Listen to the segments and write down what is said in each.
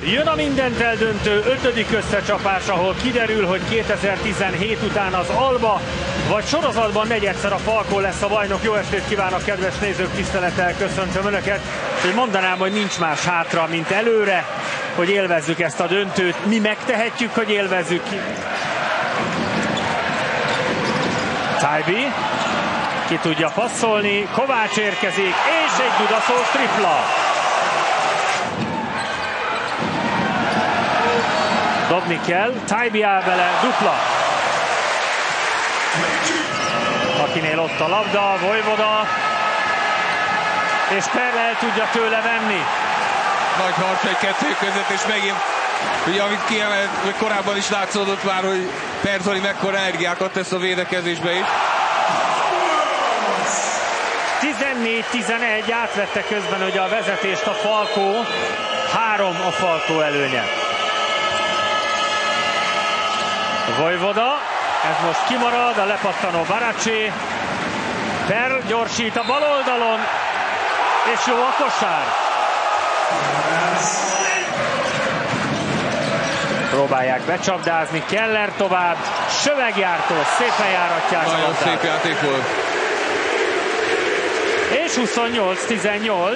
Jön a mindent eldöntő 5. összecsapás, ahol kiderül, hogy 2017 után az Alba vagy sorozatban negyedszer a Falkó lesz a bajnok. Jó estét kívánok, kedves nézők, tisztelettel köszöntöm Önöket. Hogy mondanám, hogy nincs más hátra, mint előre, hogy élvezzük ezt a döntőt. Mi megtehetjük, hogy élvezzük. Taibi ki tudja passzolni, Kovács érkezik, és egy dudaszós tripla. Dobni kell, Taibi áll bele, dupla. Akinél ott a labda, Vojvoda, és Perl el tudja tőle venni. Nagy harc egy kettő között, és megint, ugye amit kiemelt, korábban is látszódott már, hogy Perzoli mekkora energiákat tesz a védekezésbe is. 14-11, átvette közben ugye a vezetést a Falkó, 3 a Falkó előnye. Vojvoda, ez most kimarad, a lepattanó Baracsi. Perl gyorsít a bal oldalon, és jó a kosár. Próbálják becsapdázni, Keller tovább, Sövegjártó, szépen járatják a labdát. Nagyon szép játék volt. És 28-18.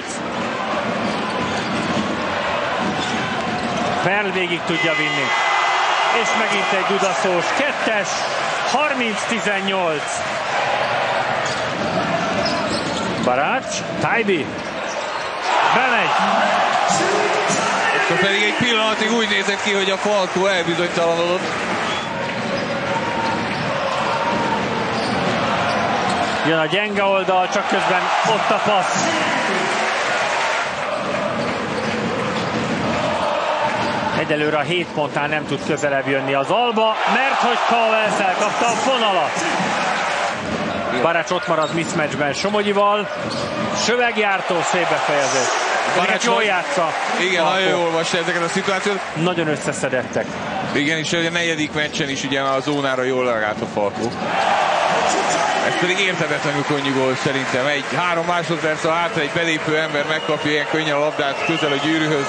Perl végig tudja vinni. És megint egy dudaszós kettes, 30-18. Barács, Taibi, bemegy. Akkor pedig egy pillanatig úgy nézett ki, hogy a Falkó elbizonytalanodott. Jön a gyenge oldal, csak közben ott a passz. Egyelőre a 7 pontnál nem tud közelebb jönni az Alba, mert hogy Cowell elkapta a fonalat. Barács ott marad mismatchben Somogyival. Sövegjártó, szép befejezés. Barács jól játsza. Igen, nagyon jól olvasta ezeket a szituációt. Nagyon összeszedettek. Igen, és a 4. meccsen is ugye a zónára jól reagált a Falkó. Ez pedig érthetetlenül könnyű gól szerintem. 3 másodperc a hátra, egy belépő ember megkapja ilyen könnyen a labdát közel a gyűrűhöz.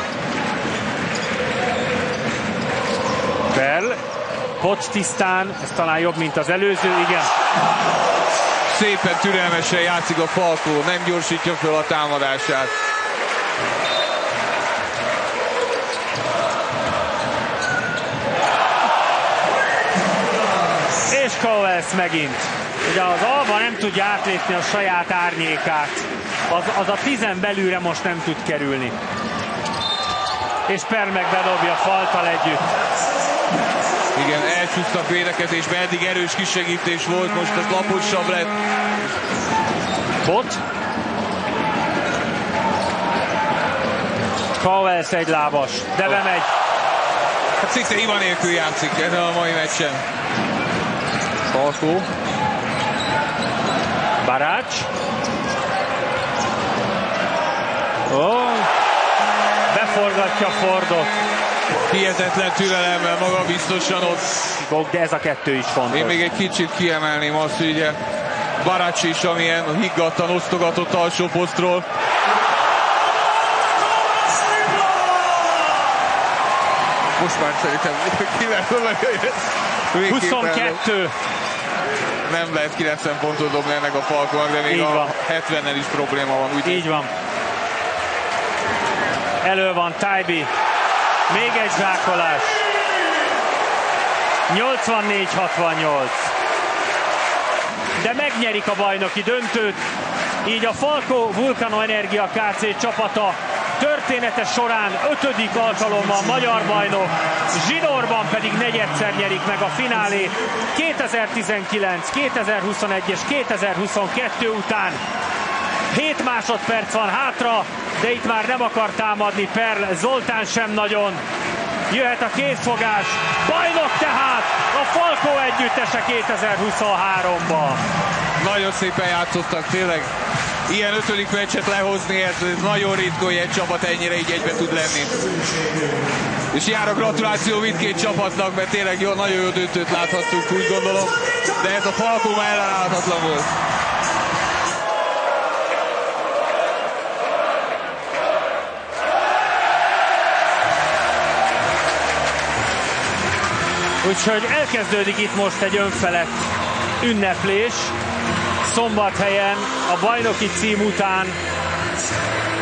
Perl, pot tisztán, ez talán jobb, mint az előző, igen. Szépen türelmesen játszik a Falkó, nem gyorsítja fel a támadását. És Cowell megint. Ugye az Alba nem tudja átlépni a saját árnyékát. Az a 10 belülre most nem tud kerülni. És Perl meg bedobja faltal együtt. Igen, elcsúsztak védekezésbe, eddig erős kisegítés volt, most ez laposabb lett. Bot. Cowell egy lábas, de bemegy. Hát szinte hiba nélkül játszik ezen a mai meccsen. Falkó. Barács. Beforgatja Fordot. Hihetetlen türelemmel, magabiztosan ott. De ez a 2 is fontos. Én még egy kicsit kiemelném azt, hogy ugye Barács is, amilyen higgadtan osztogatott alsó posztról. Most már szerintem 22. Nem lehet 90 pontot dobni ennek a Falkónak, de még így a van. 70-nel is probléma van. Úgy így van. Elő van Taibi. Még egy zsákolás. 84-68. De megnyerik a bajnoki döntőt. Így a Falkó Vulcano Energia Kc. csapata története során 5. alkalommal magyar bajnok, zsinórban pedig negyedszer nyerik meg a finálét 2019, 2021 és 2022 után. 7 másodperc van hátra, de itt már nem akar támadni Perl, Zoltán sem nagyon. Jöhet a kézfogás, bajnok tehát a Falkó együttese 2023-ban. Nagyon szépen játszottak, tényleg. Ilyen 5. meccset lehozni, ez nagyon ritka, hogy egy csapat ennyire így egybe tud lenni. És jár a gratuláció mindkét csapatnak, mert tényleg jó, nagyon jó döntőt láthattunk, úgy gondolom. De ez a Falkó már ellenállhatatlan volt. Úgyhogy elkezdődik itt most egy önfelett ünneplés. Szombathelyen a bajnoki cím után